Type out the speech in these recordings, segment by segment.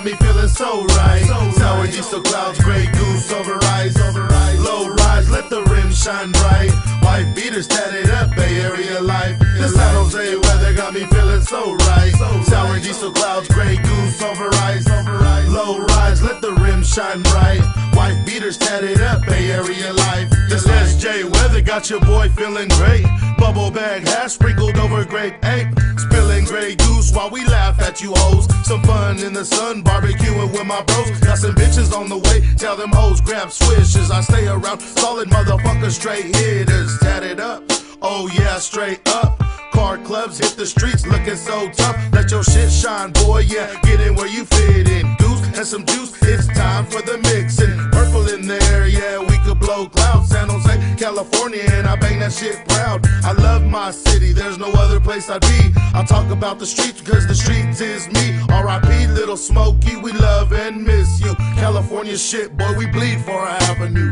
got me feeling so right. Sour diesel clouds, gray goose over ice. Low rise, let the rims shine bright. White beaters tatted up, Bay Area life. The San Jose weather got me feeling so right. Sour diesel clouds, gray goose over ice. Low rise, let the rims shine bright. White beaters tatted up, Bay Area life. This SJ weather got your boy feeling great. Bubble bag hash sprinkled over grape ape. Spilling gray goose while we laugh at you hoes. Some fun in the sun, barbecuing with my bros. Got some bitches on the way, tell them hoes grab swishes. I stay around, solid motherfuckers, straight hitters. Tatted up, oh yeah, straight up. Car clubs hit the streets looking so tough. Let your shit shine, boy, yeah, get in where you fit in. Goose and some juice, it's time for the mixing. Purple in the air, yeah, we could blow clouds. San Jose, California, and I bang that shit proud. I love my city, there's no other place I'd be. I talk about the streets because the streets is me. R.I.P. Little Smokey, we love and miss you. California shit, boy, we bleed for our avenue.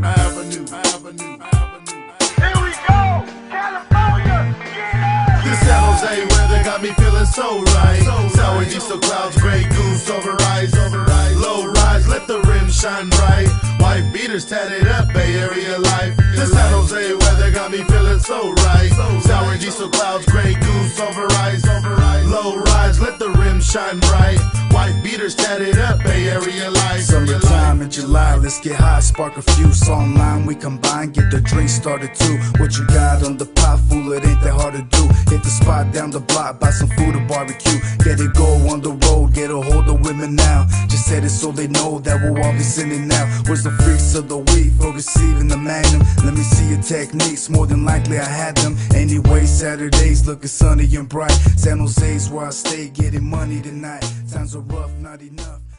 Here we go, California, yeah! This San Jose weather got me feeling so right. Sour diesel clouds, gray goose over ice. Low rise, let the rims shine bright. White beaters tatted up, Bay Area life. This San Jose weather got me feeling so right. Sour diesel clouds, gray goose over ice. Low rise, let the rims shine bright. White beaters tatted up, Bay Area life. Summertime in July, let's get high, spark a fuse. Online we combine, get the drink started too. What you got on the pot, fool, it ain't that hard to do. Hit the spot down the block, buy some food or barbecue. Get it go on the road, get a hold of women now. Just said it so they know that we'll all be sending out. Where's the freaks of the week for receiving the magnum? Let me see your techniques, more than likely I had them. Anyway, Saturdays looking sunny and bright. San Jose's where I stay, getting money tonight. Times are rough, not enough.